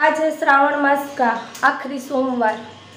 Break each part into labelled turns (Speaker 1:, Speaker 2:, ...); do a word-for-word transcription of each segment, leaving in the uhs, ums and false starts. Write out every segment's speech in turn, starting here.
Speaker 1: आज है श्रावण मास का आखिरी सोमवार।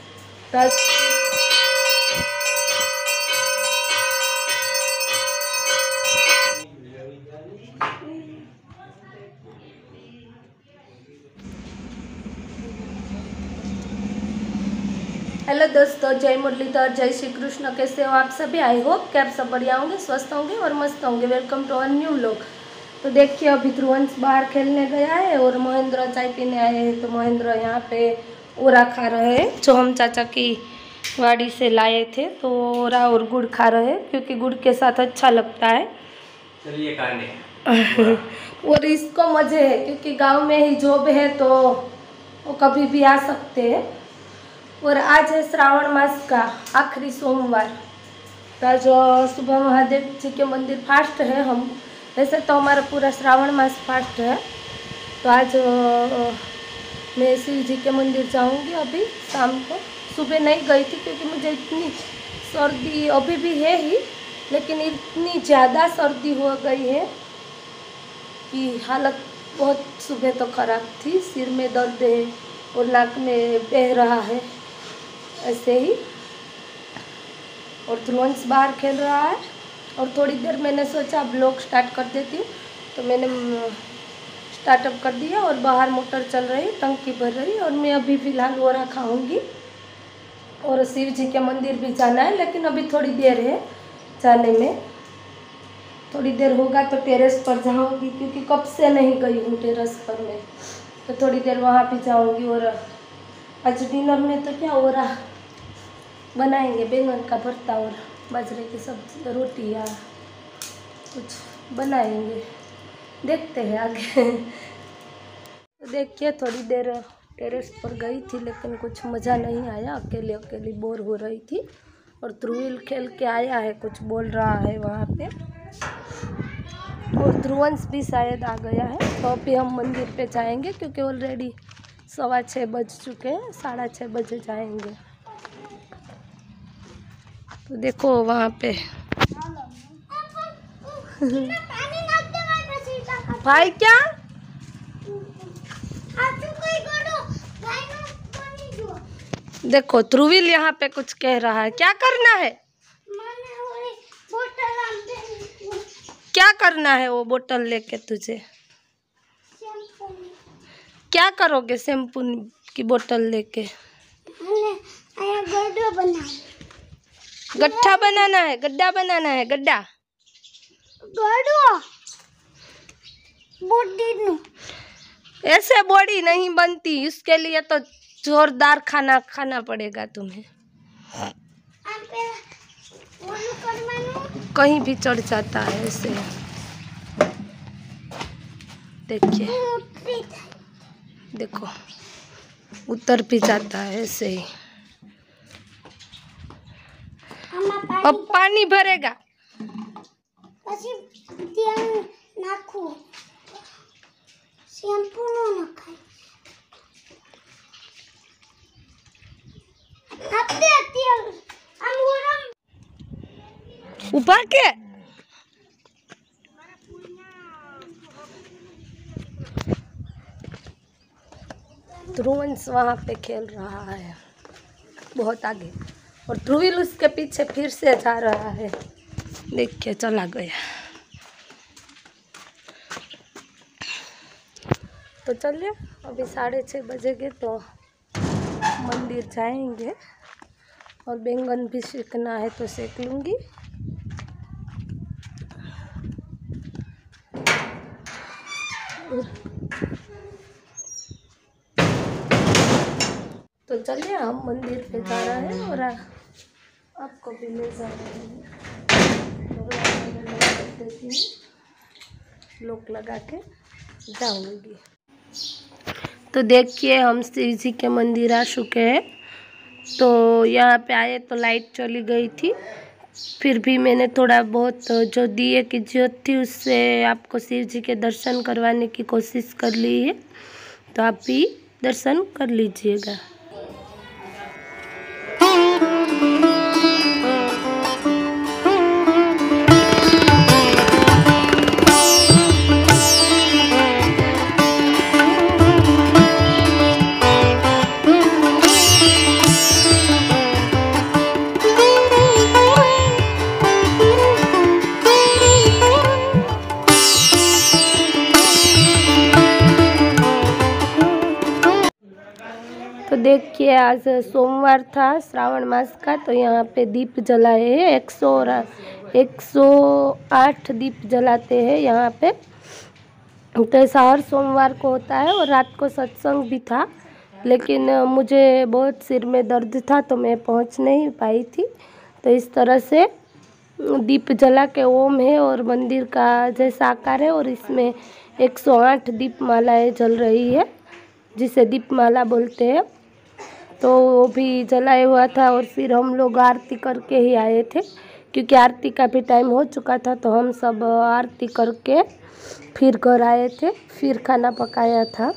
Speaker 1: हेलो दोस्तों, जय मुरलीधर, जय श्री कृष्ण। कैसे हो आप सभी? आई होप कि आप सब बढ़िया होंगे, स्वस्थ होंगे और मस्त होंगे। Welcome to a new vlog. तो देखिए, अभी ध्रुवंश बाहर खेलने गया है और महेंद्र चाय पीने आए हैं। तो महेंद्र यहाँ पे ओरा खा रहे हैं जो हम चाचा की वाड़ी से लाए थे। तो ओरा और गुड़ खा रहे हैं क्योंकि गुड़ के साथ अच्छा लगता है।
Speaker 2: चलिए खाने
Speaker 1: और इसको मजे है क्योंकि गांव में ही जॉब है तो वो कभी भी आ सकते हैं। और आज है श्रावण मास का आखिरी सोमवार। तो आज सुबह महादेव जी के मंदिर फास्ट है। हम वैसे तो हमारा पूरा श्रावण मास फास्ट है। तो आज मैं शिव जी के मंदिर जाऊंगी अभी शाम को। सुबह नहीं गई थी क्योंकि मुझे इतनी सर्दी अभी भी है ही, लेकिन इतनी ज़्यादा सर्दी हो गई है कि हालत बहुत सुबह तो ख़राब थी। सिर में दर्द है और नाक में बह रहा है ऐसे ही। और ध्रुवंश बाहर खेल रहा है। और थोड़ी देर मैंने सोचा ब्लॉग स्टार्ट कर देती हूँ, तो मैंने स्टार्टअप कर दिया और बाहर मोटर चल रही, टंकी भर रही। और मैं अभी फ़िलहाल ओरा खाऊंगी और शिव जी के मंदिर भी जाना है, लेकिन अभी थोड़ी देर है जाने में। थोड़ी देर होगा तो टेरेस पर जाऊंगी क्योंकि कब से नहीं गई हूँ टेरेस पर मैं। तो थोड़ी देर वहाँ भी जाऊंगी। और आज डिनर में तो क्या ओरा बनाएंगे, बैंगन का भरता और बाजरे की सब्जी, रोटी या कुछ बनाएंगे, देखते हैं आगे। तो देखिए, थोड़ी देर टेरेस पर गई थी लेकिन कुछ मज़ा नहीं आया, अकेले अकेली बोर हो रही थी। और ध्रुवील खेल के आया है, कुछ बोल रहा है वहाँ पे। और ध्रुवंश भी शायद आ गया है। तो अभी हम मंदिर पे जाएंगे क्योंकि ऑलरेडी सवा छः बज चुके हैं, साढ़े छः बजे जाएंगे। तो देखो वहाँ पे भाई क्या देखो, ध्रुवील यहाँ पे कुछ कह रहा है। क्या करना है? क्या करना है वो बोतल लेके तुझे? क्या करोगे शैम्पू की बोतल लेके? गड्ढा बनाना है, गड्ढा बनाना है, गड्ढा। ऐसे बॉडी नहीं बनती, उसके लिए तो जोरदार खाना खाना पड़ेगा तुम्हें। कहीं भी चढ़ जाता है ऐसे, देखिए, देखो उतर भी जाता है ऐसे ही। अब पानी भरेगा। ऊपर के ध्रुवंश वहाँ पे खेल रहा है बहुत आगे, और ध्रुवील उसके पीछे फिर से जा रहा है। देखिए, चला गया। तो चलिए, अभी साढ़े छः बजेंगे तो मंदिर जाएंगे। और बैंगन भी सेकना है तो सेक लूँगी। तो चलिए, हम मंदिर पे जा रहे हैं और आपको भी ले जा रहे हैं। लोक लगा के जाऊंगी। तो देखिए, हम शिव जी के मंदिर आ चुके हैं। तो यहाँ पे आए तो लाइट चली गई थी, फिर भी मैंने थोड़ा बहुत जो दिए की ज्योत थी उससे आपको शिव जी के दर्शन करवाने की कोशिश कर ली है। तो आप भी दर्शन कर लीजिएगा। तो देखिए आज सोमवार था श्रावण मास का, तो यहाँ पे दीप जलाए हैं। एक सौ एक सौ आठ दीप जलाते हैं यहाँ पे। तो ऐसा हर सोमवार को होता है। और रात को सत्संग भी था, लेकिन मुझे बहुत सिर में दर्द था तो मैं पहुँच नहीं पाई थी। तो इस तरह से दीप जला के ओम है और मंदिर का जैसा आकार है, और इसमें एक सौ आठ दीप मालाएँ जल रही है, जिसे दीप माला बोलते हैं। तो वो भी जलाया हुआ था और फिर हम लोग आरती करके ही आए थे, क्योंकि आरती का भी टाइम हो चुका था। तो हम सब आरती करके फिर घर आए थे, फिर खाना पकाया था।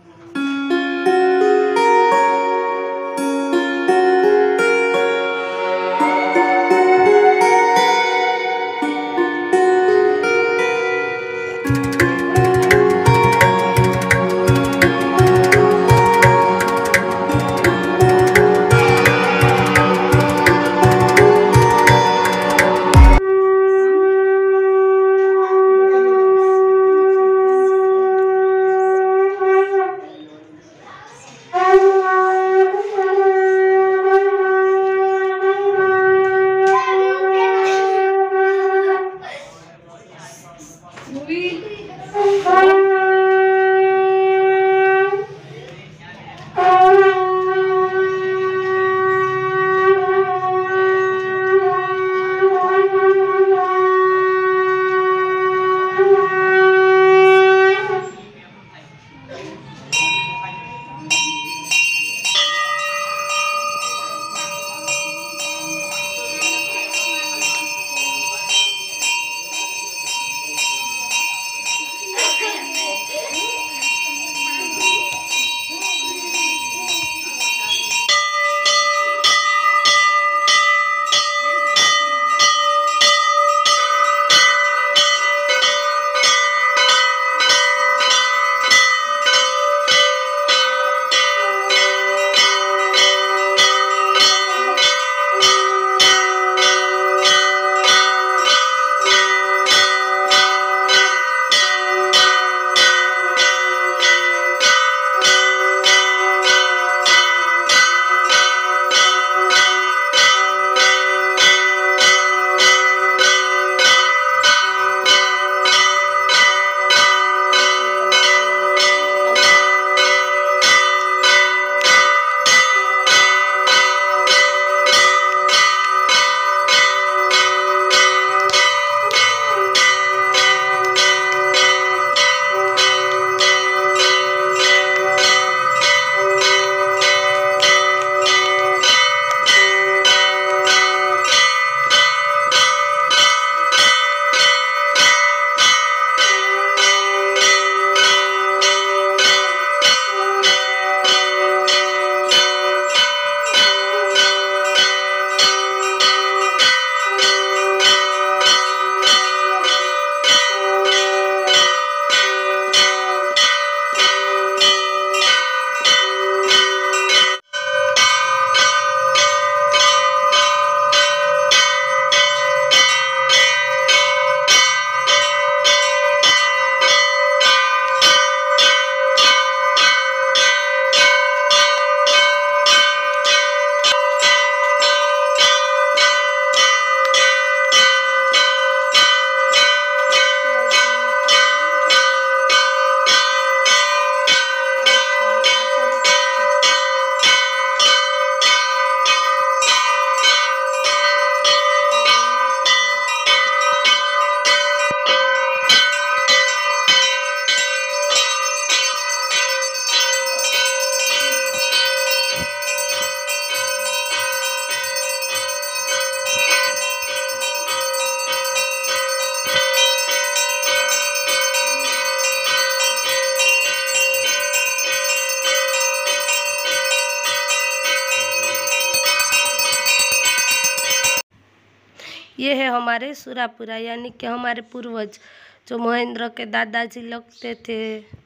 Speaker 1: ये है हमारे सुरापुरा, यानी कि हमारे पूर्वज जो महेंद्र के दादाजी लगते थे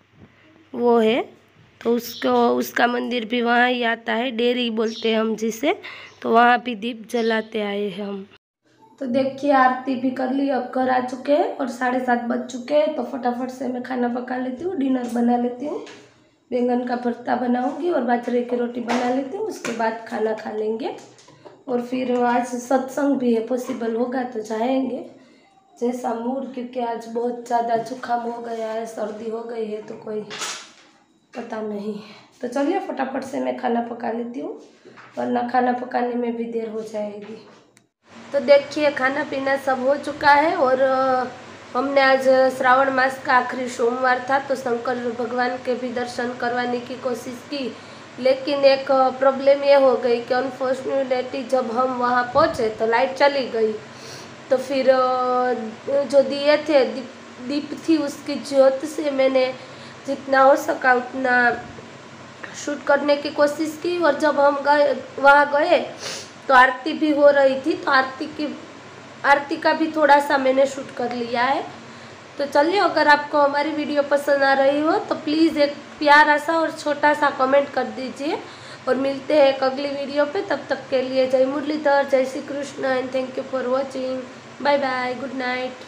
Speaker 1: वो है। तो उसको उसका मंदिर भी वहाँ ही आता है, डेरी बोलते हैं हम जिसे। तो वहाँ भी दीप जलाते आए हैं हम। तो देखिए आरती भी कर ली, अब घर आ चुके हैं और साढ़े सात बज चुके हैं। तो फटाफट से मैं खाना पका लेती हूँ, डिनर बना लेती हूँ। बैंगन का भरता बनाऊंगी और बाजरे की रोटी बना लेती हूँ, उसके बाद खाना खा लेंगे। और फिर आज सत्संग भी है, पॉसिबल होगा तो जाएंगे, जैसा मूड, क्योंकि आज बहुत ज़्यादा जुकाम हो गया है, सर्दी हो गई है, तो कोई पता नहीं। तो चलिए फटाफट से मैं खाना पका लेती हूँ, वरना खाना पकाने में भी देर हो जाएगी। तो देखिए खाना पीना सब हो चुका है और हमने आज श्रावण मास का आखिरी सोमवार था, तो शंकर भगवान के भी दर्शन करवाने की कोशिश की, लेकिन एक प्रॉब्लम ये हो गई कि अनफॉर्चुनेटली जब हम वहाँ पहुँचे तो लाइट चली गई। तो फिर जो दिए थे, दीप, दीप थी, उसकी ज्योत से मैंने जितना हो सका उतना शूट करने की कोशिश की। और जब हम गए वहाँ गए तो आरती भी हो रही थी, तो आरती की आरती का भी थोड़ा सा मैंने शूट कर लिया है। तो चलिए, अगर आपको हमारी वीडियो पसंद आ रही हो तो प्लीज़ एक प्यारा सा और छोटा सा कमेंट कर दीजिए, और मिलते हैं एक अगली वीडियो पे। तब तक के लिए जय मुरलीधर, जय Shri Krishna and thank you for watching. Bye bye, good night.